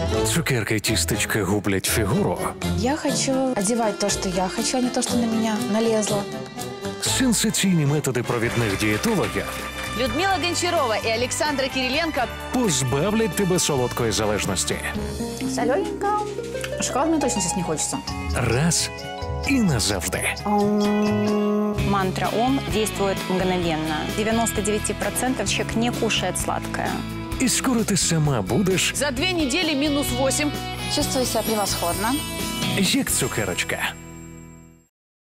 Цукерки тістечка гублять фігуру. Я хочу одевать то, что я хочу, а не то, что на меня налезло. Сенсаційні методи провідних дієтологів Людмила Гончарова и Александра Кириленко. позбавлять тебе солодкої залежності. Солененько. Шоколад мне точно сейчас не хочется. Раз і назавжди. Мантра «Ом» действует мгновенно. 99% человек не кушает сладкое. І скоро ти сама будеш За 2 недели -8. Чувствую себя превосходно. як цукерочка.